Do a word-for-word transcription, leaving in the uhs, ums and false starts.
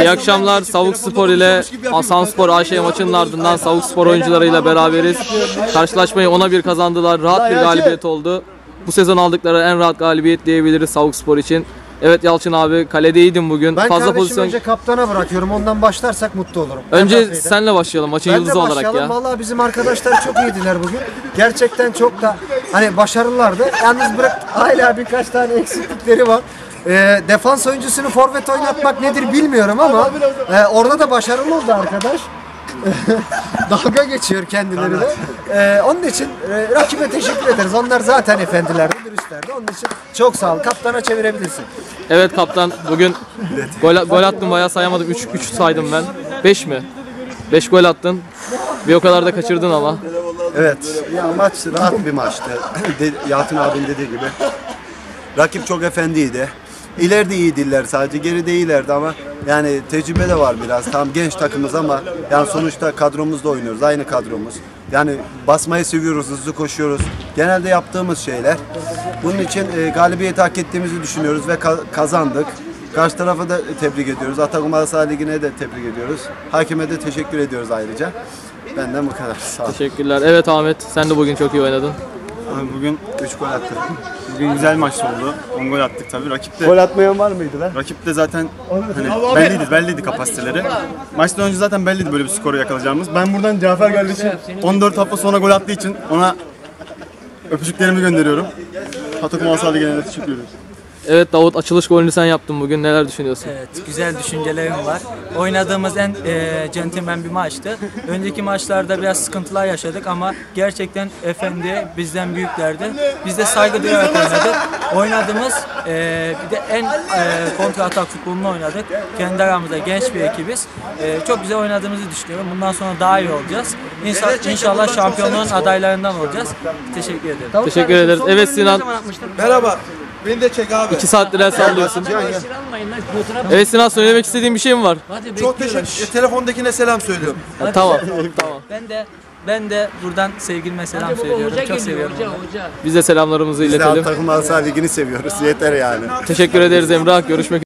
İyi akşamlar. Savuk Spor ile Asanspor A Ş maçının ardından Savuk Spor oyuncularıyla beraberiz. Karşılaşmayı ona bir kazandılar. Rahat bir galibiyet oldu. Bu sezon aldıkları en rahat galibiyet diyebiliriz Savuk Spor için. Evet Yalçın abi, kaledeydin bugün. Ben Fazla kardeşim pozisyon... önce kaptana bırakıyorum. Ondan başlarsak mutlu olurum. Önce senle başlayalım maçın ben yıldızı olarak ya. Vallahi bizim arkadaşlar çok iyiydiler bugün. Gerçekten çok da hani başarılılardı. Yalnız bırak hala birkaç tane eksiklikleri var. E, defans oyuncusunu forvet oynatmak nedir bilmiyorum ama e, orada da başarılı oldu arkadaş. Dalga geçiyor kendileri de. Ee, onun için e, rakibe teşekkür ederiz. Onlar zaten efendilerdi, dürüstlerdi. Onun için çok sağ ol. Kaptana çevirebilirsin. Evet kaptan, bugün gol, gol attın, bayağı sayamadım. üç üç saydım ben. beş mi? beş gol attın. Bir o kadar da kaçırdın ama. Evet. Ya maç rahat bir maçtı. De, Yalçın abinin dediği gibi. Rakip çok efendiydi. İleride iyi diller, sadece geride iyilerdi ama yani tecrübe de var biraz. Tam genç takımız ama yani sonuçta kadromuzda oynuyoruz. Aynı kadromuz. Yani basmayı seviyoruz, hızlı koşuyoruz. Genelde yaptığımız şeyler. Bunun için e, galibiyeti hak ettiğimizi düşünüyoruz ve ka kazandık. Karşı tarafa da tebrik ediyoruz. Atakum Arasa Ligi'ne de tebrik ediyoruz. Hakime de teşekkür ediyoruz ayrıca. Benden bu kadar. Sağ ol. Teşekkürler. Evet Ahmet, sen de bugün çok iyi oynadın. Bugün üç gol attık. Bugün güzel maç oldu. on gol attık tabii. Rakip de, Gol atmayan var mıydı lan? rakip de zaten hani belliydi, belliydi kapasiteleri. Maçtan önce zaten belliydi böyle bir skoru yakalayacağımız. Ben buradan Cafer kardeşim on dört hafta sonra gol attığı için ona öpücüklerimi gönderiyorum. Atakum Arasa Ligi'ne de teşekkür ediyoruz. Evet Davut, açılış golünü sen yaptın bugün. Neler düşünüyorsun? Evet, güzel düşüncelerim var. Oynadığımız en e, centilmen bir maçtı. Önceki maçlarda biraz sıkıntılar yaşadık ama gerçekten efendi, bizden büyüklerdi. Biz de saygı duyarak oynadık. Oynadığımız e, bir de en e, kontra atak futbolunu oynadık. Kendi aramızda genç bir ekibiz. E, çok güzel oynadığımızı düşünüyorum. Bundan sonra daha iyi olacağız. İnşallah, inşallah şampiyonluğun adaylarından olacağız. Teşekkür ederim. Teşekkür ederiz. Evet Sinan, Merhaba. Beni de çek abi. iki saattir el sallıyorsun. Evet Sinan, söylemek istediğin bir şey mi var? Çok teşekkür. Telefondakine selam söylüyorum. Ha, tamam, tamam. Ben de ben de buradan sevgilime selam söylüyorum. Çok seviyorum onu. Biz de selamlarımızı Biz de iletelim. Atakum Arasa Ligi'ni seviyoruz. Yeter yani. Teşekkür ederiz Emrah. Görüşmek üzere.